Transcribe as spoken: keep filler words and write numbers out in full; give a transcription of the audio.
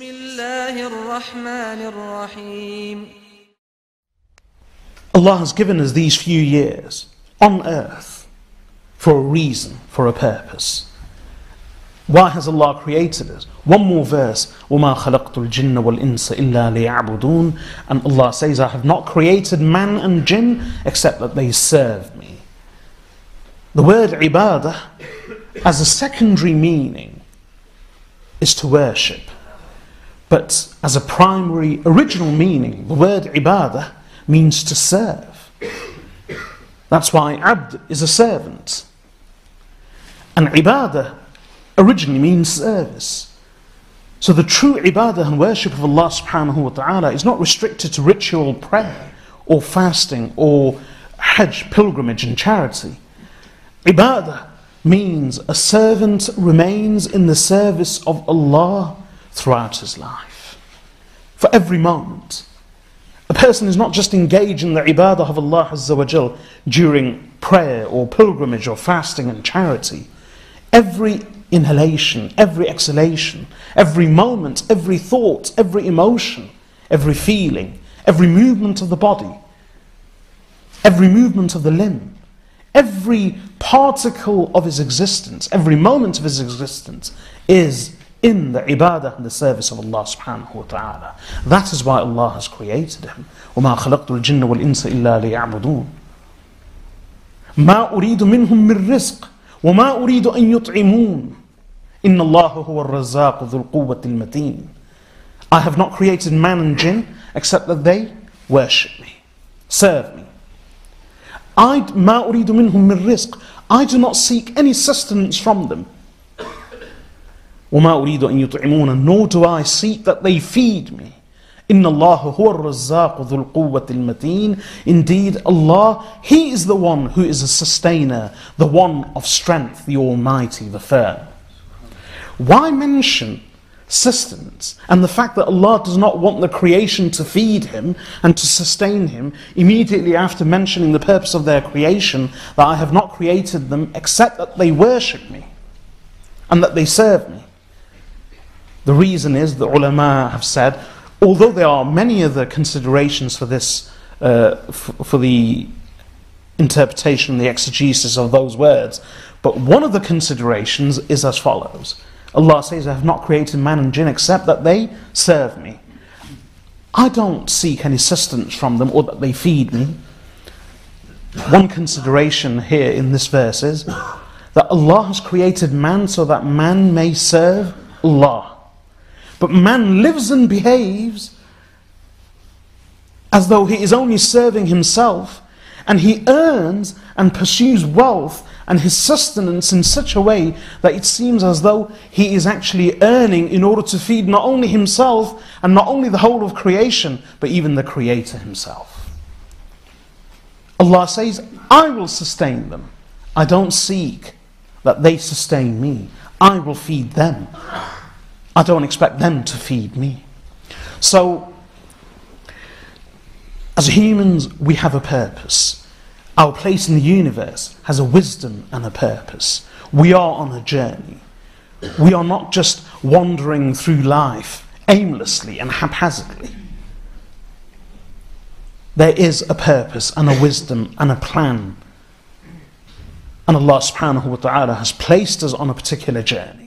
الله الرحمن الرحيم. Allah has given us these few years on earth for a reason, for a purpose. Why has Allah created us? One more verse, وَمَا خَلَقْتُ الْجِنَّ وَالْإِنسَ إِلَّا لِيَعْبُدُونَ. And Allah says, I have not created man and jinn except that they serve me. The word ibadah, as a secondary meaning, is to worship. But as a primary, original meaning, the word ibadah means to serve. That's why abd is a servant. And ibadah originally means service. So the true ibadah and worship of Allah subhanahu wa ta'ala is not restricted to ritual prayer or fasting or hajj, pilgrimage and charity. Ibadah means a servant remains in the service of Allah throughout his life, for every moment. A person is not just engaged in the ibadah of Allah Azza wa Jal during prayer or pilgrimage or fasting and charity. Every inhalation, every exhalation, every moment, every thought, every emotion, every feeling, every movement of the body, every movement of the limb, every particle of his existence, every moment of his existence is in the ibadah and the service of Allah subhanahu wa ta'ala. That is why Allah has created him. وَمَا خَلَقْتُ الْجِنَّ وَالْإِنسَ إِلَّا لِيَعْبُدُونَ مَا أُرِيدُ مِنْهُم مِّن رِزْقٍ وَمَا أُرِيدُ أَن يُطْعِمُونَ إِنَّ اللَّهَ هُوَ الرَّزَّاقُ ذُو الْقُوَّةِ الْمَتِينَ. I have not created man and jinn except that they worship me, serve me. I, مَا أُرِيدُ مِنْهُم مِّن رِزْقٍ. I do not seek any sustenance from them. وَمَا أُرِيدُ أَن يُطْعِمُونَ. Nor do I seek that they feed me. إِنَّ اللَّهَ هُوَ الرَّزَّاقُ ذُو الْقُوَّةِ الْمَتِينَ. Indeed, Allah, He is the one who is a sustainer, the one of strength, the Almighty, the firm. Why mention sustenance and the fact that Allah does not want the creation to feed Him and to sustain Him immediately after mentioning the purpose of their creation, that I have not created them except that they worship me and that they serve me? The reason is, the ulama have said, although there are many other considerations for this, uh, for the interpretation, the exegesis of those words, but one of the considerations is as follows. Allah says, I have not created man and jinn except that they serve me. I don't seek any sustenance from them or that they feed me. One consideration here in this verse is that Allah has created man so that man may serve Allah. But man lives and behaves as though he is only serving himself, and he earns and pursues wealth and his sustenance in such a way that it seems as though he is actually earning in order to feed not only himself and not only the whole of creation, but even the Creator Himself. Allah says, I will sustain them. I don't seek that they sustain me. I will feed them. I don't expect them to feed me. So, as humans, we have a purpose. Our place in the universe has a wisdom and a purpose. We are on a journey. We are not just wandering through life aimlessly and haphazardly. There is a purpose and a wisdom and a plan. And Allah subhanahu wa ta'ala has placed us on a particular journey.